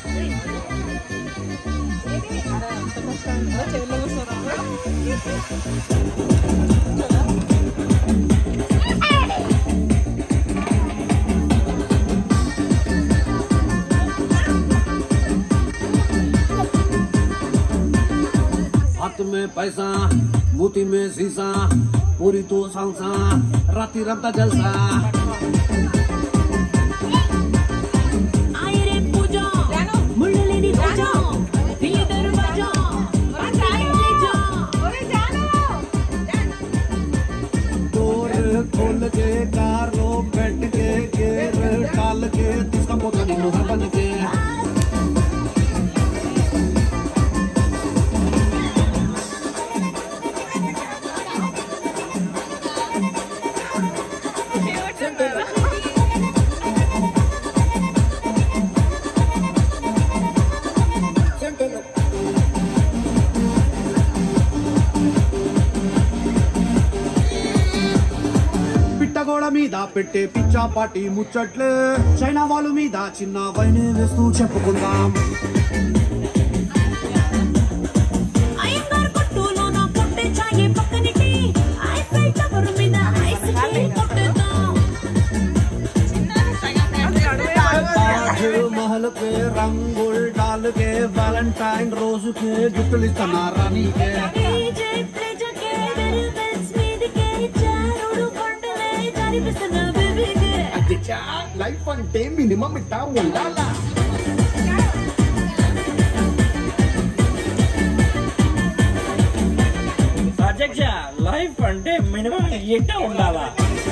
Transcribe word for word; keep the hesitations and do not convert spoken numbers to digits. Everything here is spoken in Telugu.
हाथ में पैसा मोती में शीशा पूरी तो सालसा राती रंता जलसा आयरे पूजा मुंडलेनी पूजा दिल दरवाजा ले जा ओए जानो डोर खोल के कार लो बैठ के गेर डाल के जिसका पोता नहीं मोहर बन के పిట్టగోడ మీద పెట్టే పిచ్చా పాటి ముచ్చట్లే చైనా వాళ్ళ మీద చిన్న వైనే వేస్తూ చెప్పుకుందాం అయ్యంగార్ కొట్టులో నా పొట్టే చాయే పక్కనిటి ఐఫెల్ టవర్ మీద ఐస్ క్రీమ్ కొట్టేద్దాం ताज महल पे रंगोल डाल के वैलेंटाइन रोज के गिफ्ट इस्तना रानी के डीजे प्लेज के वेलवेट्स మీద के చారుడు కొండలే కనిపిస్తున్న బేబీ కే అచ్చా లైఫ్ అంటే మినిమం ఇట్టా ఉండాలా అధ్యక్ష లైఫ్ అంటే మినిమం ఇట్టా ఉండాలా